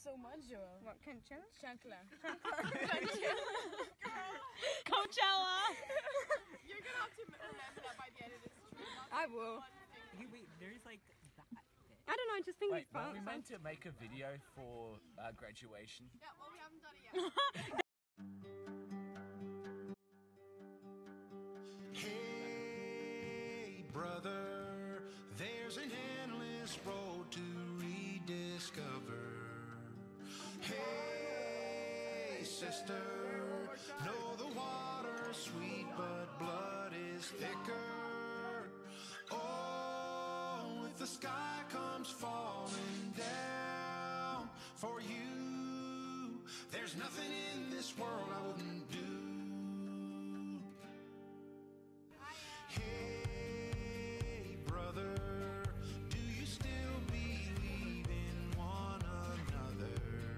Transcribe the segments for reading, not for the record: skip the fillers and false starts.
so much, Joel. What, Coachella? Chancla. Coachella! You're gonna have to remember that by the end of this trip. I will. Hey, wait, there's like that. I don't know, I just think Wait, it's fun. we meant to make a video for graduation. Yeah, well, we haven't done it yet. Hey, brother, there's an endless road to rediscover. Hey, sister, know the water's sweet, but blood is thicker. Oh, if the sky comes falling down for you, there's nothing in this world I wouldn't do. Hey, brother, do you still believe in one another?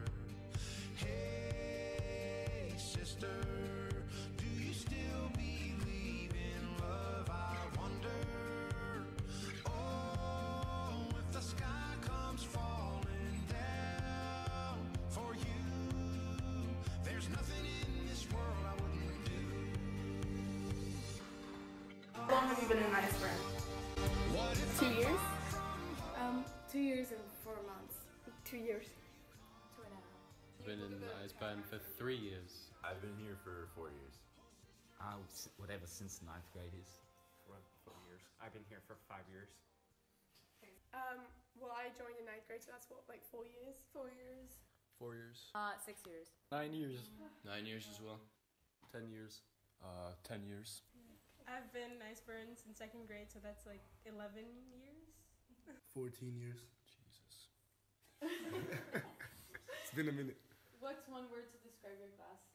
Hey, sister, do you still believe in love? I wonder. Oh, if the sky comes falling down for you, there's nothing in this world I wouldn't do. How long have you been in Iceburn? 2 years? 2 years and 4 months. 2 years. 2.5. Been in Iceburn for 3 years. I've been here for 4 years. Whatever, since 9th grade is. For 4 years. I've been here for 5 years. Well, I joined in 9th grade, so that's what, like 4 years? 4 years. 4 years. 6 years. 9 years. 9 years as well. 10 years. 10 years. I've been in Iceburn since 2nd grade, so that's like 11 years. 14 years. Jesus. It's been a minute. What's one word to describe your class?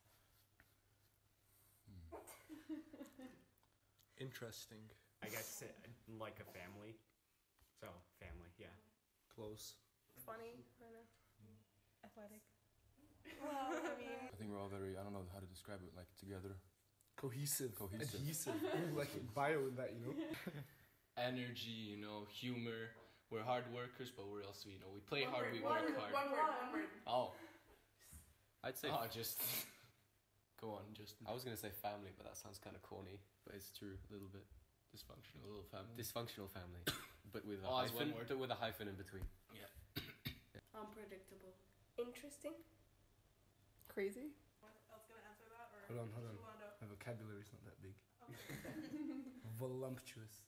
Interesting. I guess like a family. So, family, yeah. Close. Funny, I don't know. Athletic. Well, I mean... I think we're all very, I don't know how to describe it, like together. Cohesive. Cohesive. Adhesive. Ooh, like bio in that, you know? Energy, you know, humor. We're hard workers, but we're also, you know, we play hard, we work hard. One word. Oh. I'd say, just. go on, just. I was gonna say family, but that sounds kind of corny. But it's true, a little bit. Dysfunctional, a little family. Dysfunctional family, but with a hyphen. But with a hyphen in between. Yeah. Unpredictable. Interesting. Crazy. What else gonna answer that? Or Hold on. Rolando? My vocabulary's not that big. Okay. Voluptuous.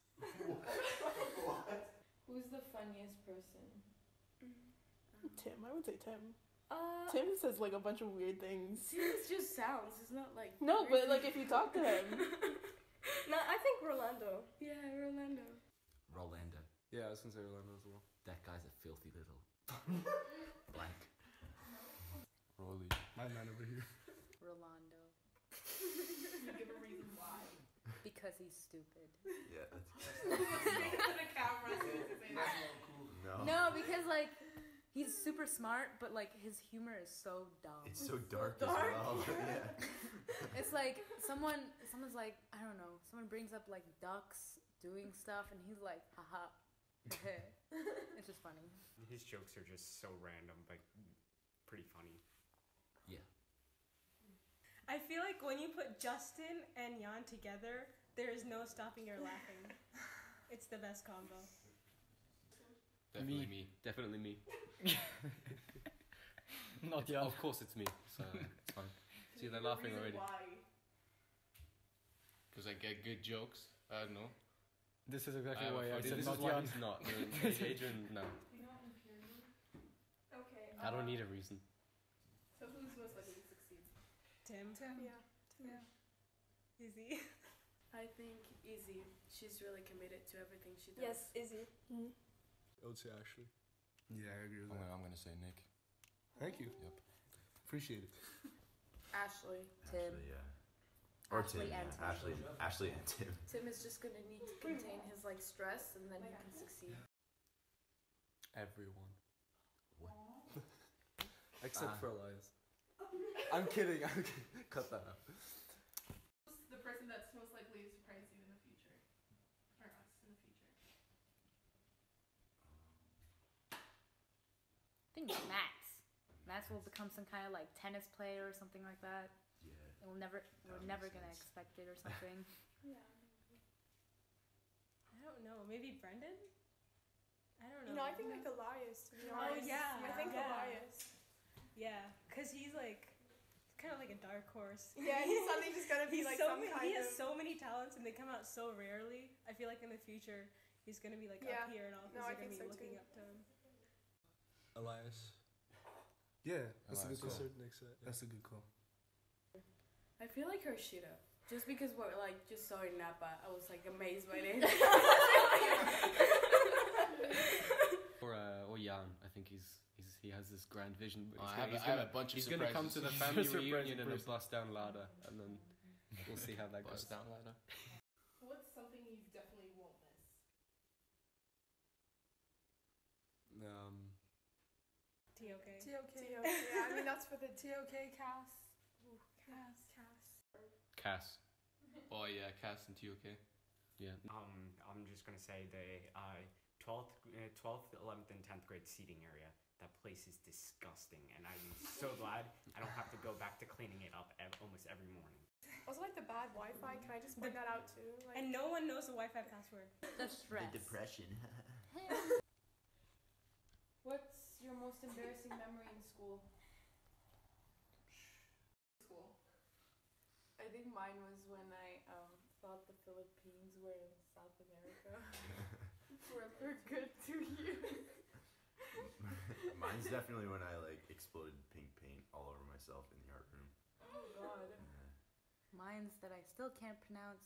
Who's the funniest person? Tim, I would say Tim. Tim says like a bunch of weird things. It just sounds. It's not like. No, but like if you talk to him. No, I think Rolando. Yeah, Rolando. Rolando. Yeah, I was gonna say Orlando as well. That guy's a filthy little. Blank. Rolly. My man over here. Rolando. You give a reason why. Because he's stupid. Yeah, that's The camera no. No, because like he's super smart, but like his humor is so dumb. It's so dark as well. Yeah. It's like someone's like, I don't know, someone brings up like ducks doing stuff and he's like, haha. It's just funny. His jokes are just so random, but pretty funny. Yeah. I feel like when you put Justin and Jan together, there is no stopping your laughing. It's the best combo. Definitely me. Definitely me. Not Jan. Of course it's me, so it's fine. See, they're laughing already. Why? Because I get good jokes. I don't know. This is exactly why I said this not is why Jan. he's not. Adrian, no. Okay. I don't need a reason. So who's most likely to succeed? Tim. Yeah. Yeah. Izzy. I think Izzy. She's really committed to everything she does. Yes, Izzy. I would say Ashley. Yeah, I agree with that. I'm gonna say Nick. Thank you. Yep. Appreciate it. Ashley, Tim. Actually, yeah. Or Ashley Tim, yeah. and Tim. Ashley and Tim. Tim is just gonna need to contain his like stress, and then he can succeed. Everyone. Except for Elias. I'm kidding. Cut that out. Who's the person that's most likely to surprise you in the future? Or us in the future? I think Max. Max will become some kind of like tennis player or something like that. Yeah. And we're never gonna expect it or something. Yeah. I don't know. Maybe Brendan? I don't know. You know, I think like Elias, to be Oh, honest. yeah. I think Yeah. Elias. Yeah, because he's like kind of like a dark horse. Yeah, he's suddenly just gonna be like some kind He has of... so many talents and they come out so rarely. I feel like in the future he's gonna be like Yeah. up here and all because No, I they're gonna think be so, looking too. up to him. Elias. Yeah, that's Elias, a good call. cool. That's a good call. I feel like Harshita. Just because we're like just saw in Napa, I was like amazed by it. Or Jan, I think he has this grand vision. But I have a bunch of He's gonna come to the family Surprise reunion in a person. bust down ladder, and then we'll see how that goes. Bust down ladder. What's something you definitely won't miss? TOK. TOK. Yeah, I mean, that's for the TOK cast. Ooh, cast. Cass. Oh yeah, Cass and TOK. Yeah. I'm just gonna say the 12th, 11th, and 10th grade seating area. That place is disgusting, and I'm so glad I don't have to go back to cleaning it up almost every morning. Also, like the bad Wi-Fi. Can I just point that out too? Like, And no one knows the Wi-Fi password. The stress. The depression. What's your most embarrassing memory in school? I think mine was when I thought the Philippines were in South America for a good 2 years. Mine's definitely when I like exploded pink paint all over myself in the art room. Oh god. Mine's that I still can't pronounce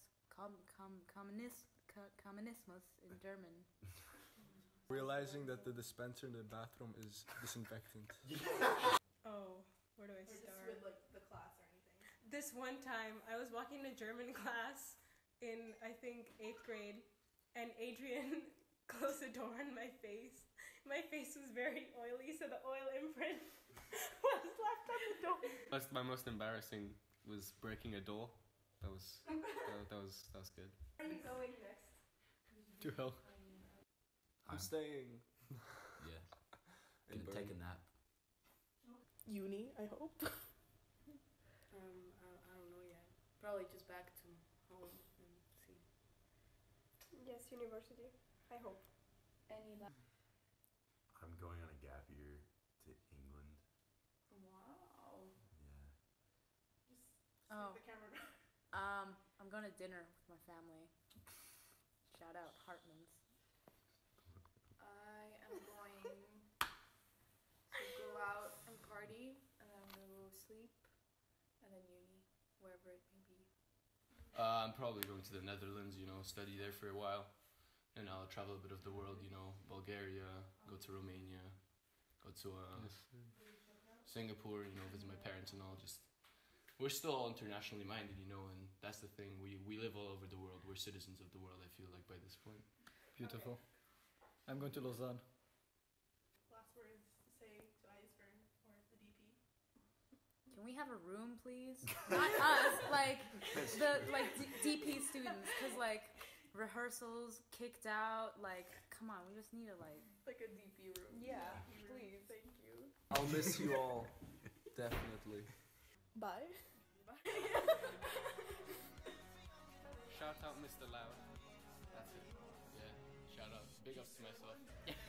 communismus in German. Realizing that the dispenser in the bathroom is disinfectant. Oh, where do I Or just start? with like the class or anything? This one time, I was walking to German class in, I think, 8th grade, and Adrian closed the door on my face. My face was very oily, so the oil imprint was left on the door. My most embarrassing was breaking a door. That was good. where are you going next? To hell. I'm staying. Yeah. in Gonna take a Bern. nap. Uni, I hope. I don't know yet. Probably just back to home and see. Yes, university. I hope. Any I'm going on a gap year to England. Wow. Yeah. Oh. The camera. I'm going to dinner with my family. Shout out Hartman's. I am going to go out and party, and then I'm gonna go sleep, and then uni, wherever it may be. I'm probably going to the Netherlands, study there for a while. And I'll travel a bit of the world, Bulgaria, go to Romania, go to Singapore, visit my parents and all. We're still all internationally minded, and that's the thing. We live all over the world. We're citizens of the world, I feel like, by this point. Beautiful. I'm going to Lausanne. Last words to say to Iceberg or the DP. Can we have a room, please? Not us, like the DP students, because like rehearsals kicked out. Like, come on, we just need a like a DP room. Yeah, please. Thank you. I'll miss you all. Definitely. Bye. Shout out Mr. Loud. That's it. Yeah, shout out. Big ups to myself.